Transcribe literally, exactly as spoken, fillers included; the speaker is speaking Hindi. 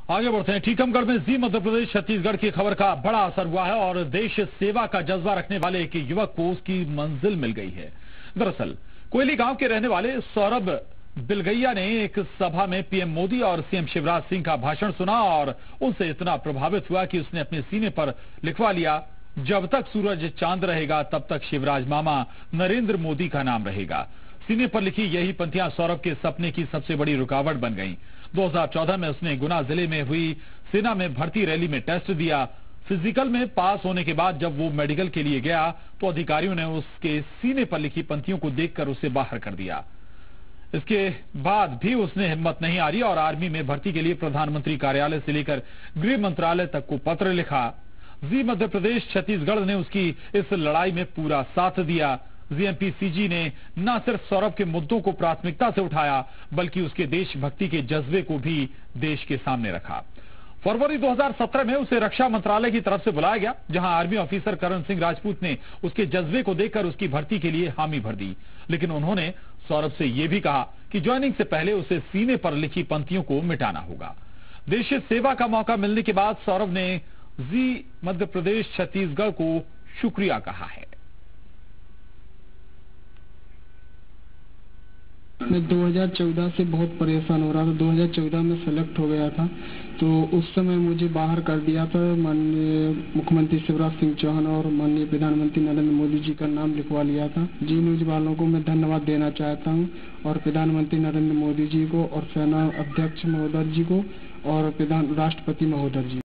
आगे बढ़ते हैं। टीकमगढ़ में जी मध्य प्रदेश छत्तीसगढ़ की खबर का बड़ा असर हुआ है और देश सेवा का जज्बा रखने वाले एक युवक को उसकी मंजिल मिल गई है। दरअसल कोयली गांव के रहने वाले सौरभ बिलगैया ने एक सभा में पीएम मोदी और सीएम शिवराज सिंह का भाषण सुना और उनसे इतना प्रभावित हुआ कि उसने अपने सीने पर लिखवा लिया, जब तक सूरज चांद रहेगा तब तक शिवराज मामा नरेंद्र मोदी का नाम रहेगा। सीने पर लिखी यही पंक्तियां सौरभ के सपने की सबसे बड़ी रुकावट बन गईं। दो हज़ार चौदह में उसने गुना जिले में हुई सेना में भर्ती रैली में टेस्ट दिया। फिजिकल में पास होने के बाद जब वो मेडिकल के लिए गया तो अधिकारियों ने उसके सीने पर लिखी पंक्तियों को देखकर उसे बाहर कर दिया। इसके बाद भी उसने हिम्मत नहीं हारी और आर्मी में भर्ती के लिए प्रधानमंत्री कार्यालय से लेकर गृह मंत्रालय तक को पत्र लिखा। जी मध्य प्रदेश छत्तीसगढ़ ने उसकी इस लड़ाई में पूरा साथ दिया। जीएमपीसीजी ने न सिर्फ सौरभ के मुद्दों को प्राथमिकता से उठाया बल्कि उसके देशभक्ति के जज्बे को भी देश के सामने रखा। फरवरी दो हज़ार सत्रह में उसे रक्षा मंत्रालय की तरफ से बुलाया गया, जहां आर्मी ऑफिसर करण सिंह राजपूत ने उसके जज्बे को देखकर उसकी भर्ती के लिए हामी भर दी। लेकिन उन्होंने सौरभ से यह भी कहा कि ज्वाइनिंग से पहले उसे सीने पर लिखी पंक्तियों को मिटाना होगा। देश सेवा का मौका मिलने के बाद सौरभ ने जी मध्य प्रदेश छत्तीसगढ़ को शुक्रिया कहा है। मैं दो हज़ार चौदह से बहुत परेशान हो रहा था। दो हज़ार चौदह में सेलेक्ट हो गया था तो उस समय मुझे बाहर कर दिया था। माननीय मुख्यमंत्री शिवराज सिंह चौहान और माननीय प्रधानमंत्री नरेंद्र मोदी जी का नाम लिखवा लिया था। जी न्यूज वालों को मैं धन्यवाद देना चाहता हूं और प्रधानमंत्री नरेंद्र मोदी जी को और सेना अध्यक्ष महोदय जी को और प्रधान राष्ट्रपति महोदय जी